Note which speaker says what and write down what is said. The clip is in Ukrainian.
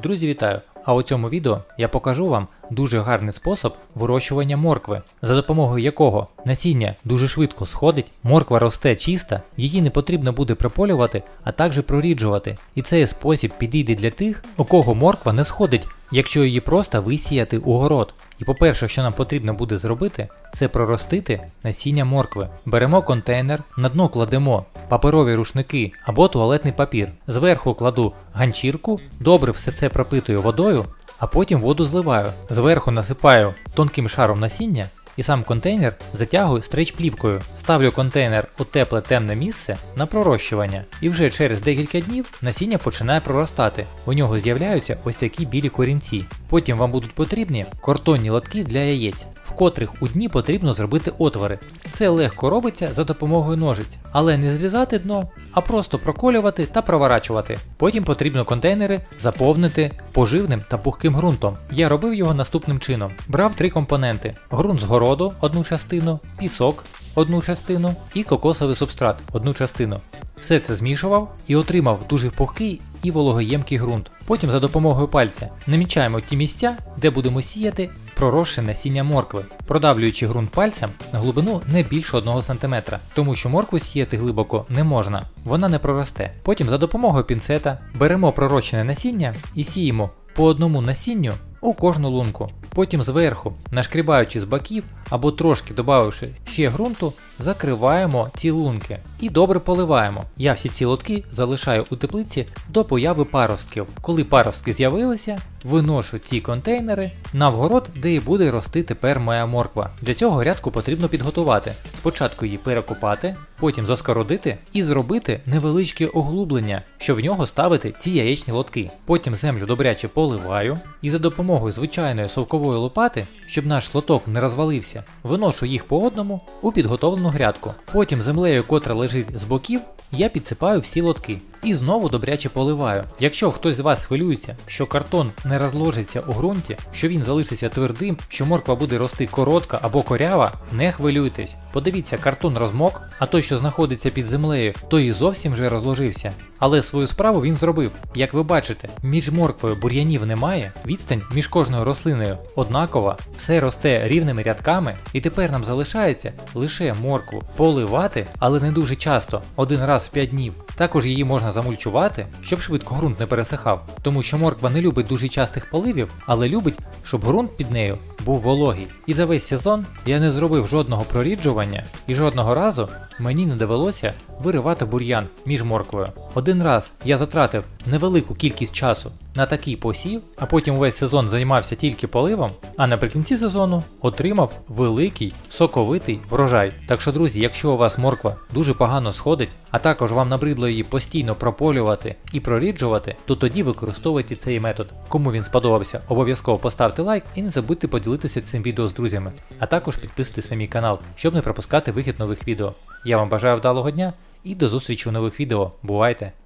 Speaker 1: Друзі, вітаю! А у цьому відео я покажу вам дуже гарний спосіб вирощування моркви, за допомогою якого насіння дуже швидко сходить, морква росте чиста, її не потрібно буде прополювати, а також проріджувати. І цей спосіб підійде для тих, у кого морква не сходить, якщо її просто висіяти у город. І по-перше, що нам потрібно буде зробити, це проростити насіння моркви. Беремо контейнер, на дно кладемо паперові рушники або туалетний папір. Зверху кладу ганчірку, добре все це пропитую водою, а потім воду зливаю. Зверху насипаю тонким шаром насіння і сам контейнер затягую стрейч-плівкою. Ставлю контейнер у тепле темне місце на пророщування. І вже через декілька днів насіння починає проростати. У нього з'являються ось такі білі корінці. Потім вам будуть потрібні картонні лотки для яєць, в котрих у дні потрібно зробити отвори. Це легко робиться за допомогою ножиць, але не зрізати дно, а просто проколювати та проворачувати. Потім потрібно контейнери заповнити поживним та пухким ґрунтом. Я робив його наступним чином. Брав 3 компоненти: ґрунт з городу – 1 частину, пісок – 1 частину і кокосовий субстрат – 1 частину. Все це змішував і отримав дуже пухкий і вологоємкий ґрунт. Потім за допомогою пальця намічаємо ті місця, де будемо сіяти проросше насіння моркви, продавлюючи ґрунт пальцем на глибину не більше 1 см, тому що моркву сіяти глибоко не можна, вона не проросте. Потім за допомогою пінцета беремо пророщене насіння і сіємо по одному насінню у кожну лунку. Потім зверху, нашкрібаючи з боків або трошки додавши ще ґрунту, закриваємо ці лунки і добре поливаємо. Я всі ці лотки залишаю у теплиці до появи паростків. Коли паростки з'явилися, виношу ці контейнери на вгород, де і буде рости тепер моя морква. Для цього грядку потрібно підготувати. Спочатку її перекопати, потім заскородити і зробити невеличке углублення, щоб в нього ставити ці яєчні лотки. Потім землю добряче поливаю і за допомогою звичайної совкової лопати, щоб наш лоток не розвалився, виношу їх по одному у підготовлену грядку. Потім землею, котра лежить з боків, я підсипаю всі лотки і знову добряче поливаю. Якщо хтось з вас хвилюється, що картон не розложиться у ґрунті, що він залишиться твердим, що морква буде рости коротка або корява, не хвилюйтесь. Подивіться, картон розмок, а той, що знаходиться під землею, той і зовсім вже розложився. Але свою справу він зробив. Як ви бачите, між морквою бур'янів немає, відстань між кожною рослиною однакова, все росте рівними рядками, і тепер нам залишається лише моркву поливати, але не дуже часто, 1 раз в 5 днів. Також її можна замульчувати, щоб швидко ґрунт не пересихав, тому що морква не любить дуже частих поливів, але любить, щоб ґрунт під нею був вологий. І за весь сезон я не зробив жодного проріджування і жодного разу мені не довелося виривати бур'ян між морквою. 1 раз я затратив невелику кількість часу на такий посів, а потім весь сезон займався тільки поливом, а наприкінці сезону отримав великий соковитий врожай. Так що, друзі, якщо у вас морква дуже погано сходить, а також вам набридло її постійно прополювати і проріджувати, то тоді використовуйте цей метод. Кому він сподобався, обов'язково поставте лайк і не забудьте поділитися цим відео з друзями. А також підписуйтесь на мій канал, щоб не пропускати вихід нових відео. Я вам бажаю вдалого дня і до зустрічі у нових відео. Бувайте!